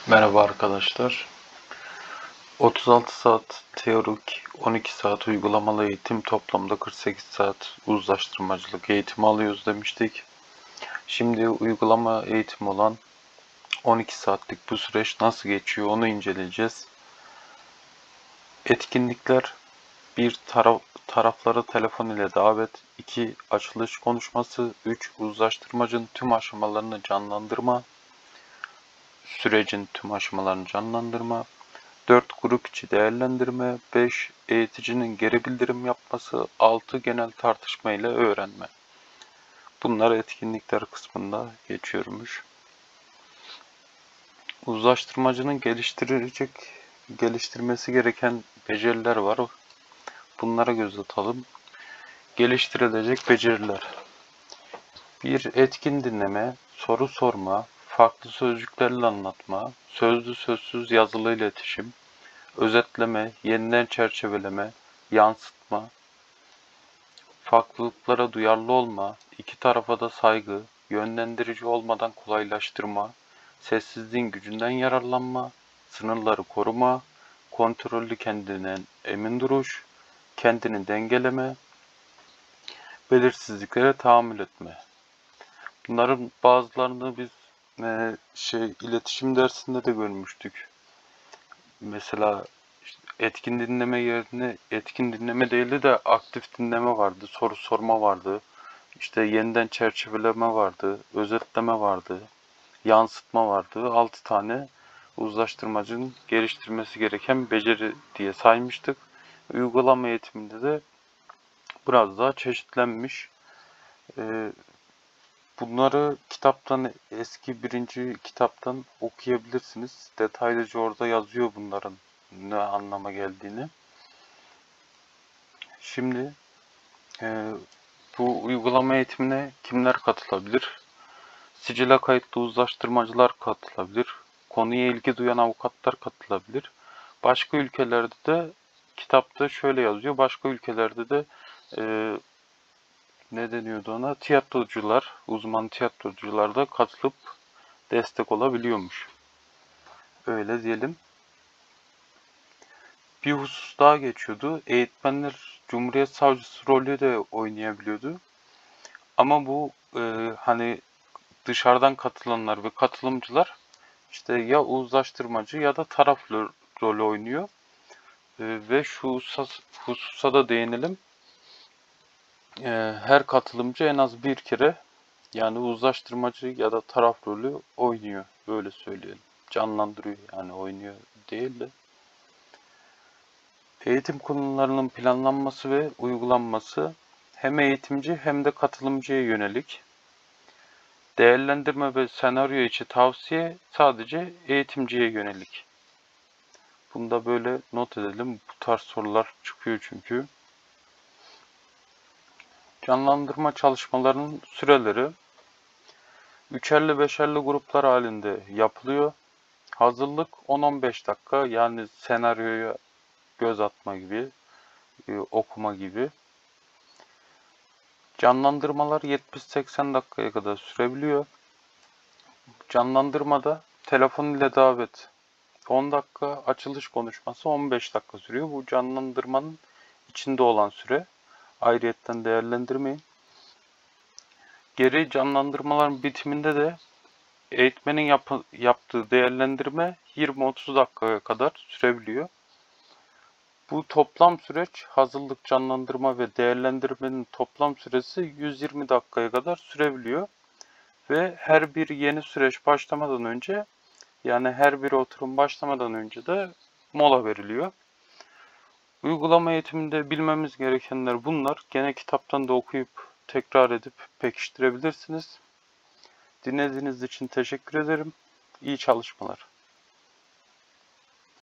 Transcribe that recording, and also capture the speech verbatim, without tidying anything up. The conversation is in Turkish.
Merhaba arkadaşlar. otuz altı saat teorik, on iki saat uygulamalı eğitim, toplamda kırk sekiz saat uzlaştırmacılık eğitimi alıyoruz demiştik. Şimdi uygulama eğitimi olan on iki saatlik bu süreç nasıl geçiyor onu inceleyeceğiz. Etkinlikler: bir taraf, tarafları telefon ile davet, iki açılış konuşması, üç uzlaştırmacının tüm aşamalarını canlandırma, sürecin tüm aşamalarını canlandırma, dört grup içi değerlendirme, beş eğiticinin geri bildirim yapması, altı genel tartışma ile öğrenme. Bunlar etkinlikler kısmında geçiyormuş. Uzlaştırmacının geliştirecek, geliştirmesi gereken beceriler var. Bunlara göz atalım. Geliştirilecek beceriler: bir Etkin dinleme, soru sorma, farklı sözcüklerle anlatma, sözlü sözsüz yazılı iletişim, özetleme, yeniden çerçeveleme, yansıtma, farklılıklara duyarlı olma, iki tarafa da saygı, yönlendirici olmadan kolaylaştırma, sessizliğin gücünden yararlanma, sınırları koruma, kontrollü kendinden emin duruş, kendini dengeleme, belirsizliklere tahammül etme. Bunların bazılarını biz e, şey iletişim dersinde de görmüştük. Mesela işte etkin dinleme yerine etkin dinleme değil de aktif dinleme vardı, soru sorma vardı, işte yeniden çerçeveleme vardı, özetleme vardı, yansıtma vardı. altı tane uzlaştırmacının geliştirmesi gereken beceri diye saymıştık. Uygulama eğitiminde de biraz daha çeşitlenmiş. Ee, bunları kitaptan, eski birinci kitaptan okuyabilirsiniz. Detaylıca orada yazıyor bunların ne anlama geldiğini. Şimdi e, bu uygulama eğitimine kimler katılabilir? Sicile kayıtlı uzlaştırmacılar katılabilir. Konuya ilgi duyan avukatlar katılabilir. Başka ülkelerde de kitapta şöyle yazıyor. Başka ülkelerde de e, ne deniyordu ona? Tiyatrocular, uzman tiyatrocular da katılıp destek olabiliyormuş. Öyle diyelim. Bir husus daha geçiyordu. Eğitmenler Cumhuriyet Savcısı rolü de oynayabiliyordu. Ama bu e, hani dışarıdan katılanlar ve katılımcılar işte ya uzlaştırmacı ya da taraf rolü oynuyor. E, ve şu hususa, hususa da değinelim. E, her katılımcı en az bir kere yani uzlaştırmacı ya da taraf rolü oynuyor. Böyle söyleyelim. Canlandırıyor yani, oynuyor değil de. Eğitim konularının planlanması ve uygulanması hem eğitimci hem de katılımcıya yönelik. Değerlendirme ve senaryo içi tavsiye sadece eğitimciye yönelik. Bunu da böyle not edelim. Bu tarz sorular çıkıyor çünkü. Canlandırma çalışmalarının süreleri üçerli beşerli gruplar halinde yapılıyor. Hazırlık on on beş dakika, yani senaryoya göz atma gibi, okuma gibi. Canlandırmalar yetmiş seksen dakikaya kadar sürebiliyor. Canlandırmada telefon ile davet on dakika, açılış konuşması on beş dakika sürüyor. Bu canlandırmanın içinde olan süre. Ayrıyetten değerlendirmeyin. Geri canlandırmaların bitiminde de eğitmenin yap yaptığı değerlendirme yirmi otuz dakikaya kadar sürebiliyor. Bu toplam süreç, hazırlık, canlandırma ve değerlendirmenin toplam süresi yüz yirmi dakikaya kadar sürebiliyor. Ve her bir yeni süreç başlamadan önce, yani her bir oturum başlamadan önce de mola veriliyor. Uygulama eğitiminde bilmemiz gerekenler bunlar. Gene kitaptan da okuyup tekrar edip pekiştirebilirsiniz. Dinlediğiniz için teşekkür ederim. İyi çalışmalar.